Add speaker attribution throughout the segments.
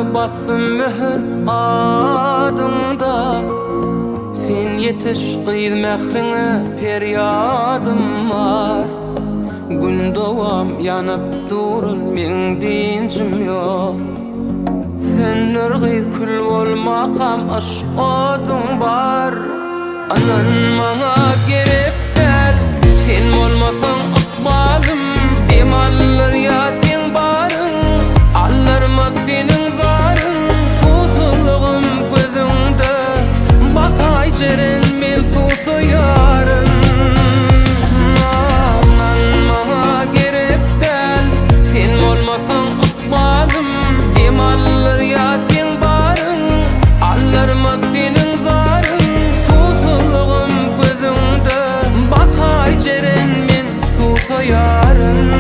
Speaker 1: bassın mühür adımda. Sen yetiş kıyıl mehrine peryadım var. Gün doğam yanıp durun men dincim yok. Sen nurgıyl kül olmakam aşk odun var. Anan mana gerek der, sen olmasın akbalım. Demallar ya sen barın, allarma senin zarın. Susuzluğum gözünde, bakay jeren men susu yarın. Anan mana gerek der, sen olmasın akbalım. Demallar ya sen barın, allarma senin zarın. Susuzluğum gözünde, bakay jeren men susu yarın.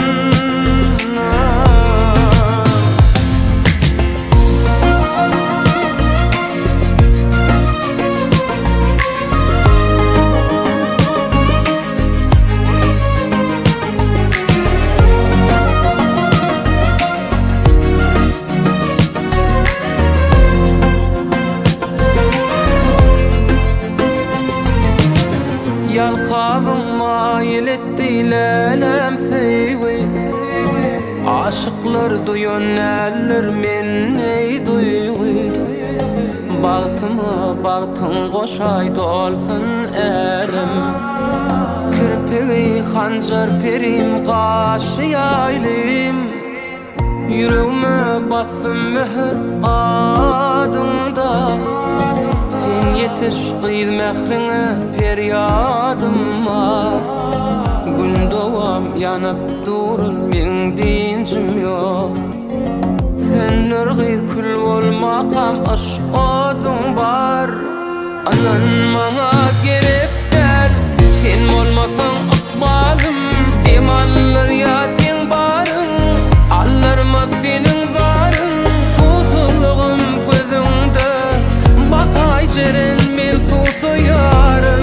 Speaker 1: Yalqabım mayil etti lelem seyvi. Aşıklar duyon eller men ey duygu. Bağtıma bağtın koşay dolsun elim. Kirpigi hancar perim qaşı yaylim. Yüreğime bassın mühür adımda. Sen yetiş kıyıl mehrine peryadım var. Gün doğam yanıp durun men dincim yok. Sen nurgıyl kül olmakam aşk odun var. Anan mana gerek der, sen olmasın akbalım. Demallar ya sen barın, allarma senin zarın. Susuzluğum gözünde, bakay jeren men susu yarın.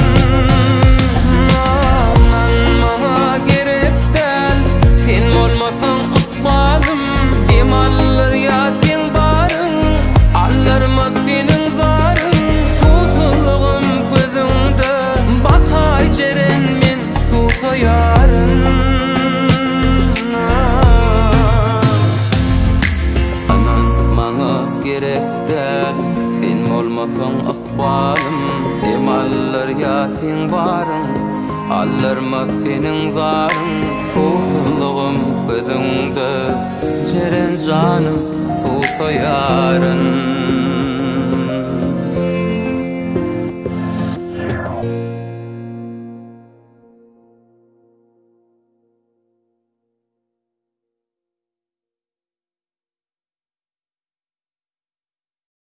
Speaker 1: Anan mana gerek der, sen olmasın akbalım. Demallar ya sen barın, allarma senin zarın. Susuzluğum gözünde, bakay jeren men susu yarın. Anan mana gerek der, sen olmasın akbalım. Demallar ya sen barın, allarma senin zarın. Susuzluğum gözünde, jeren canım susu yarın.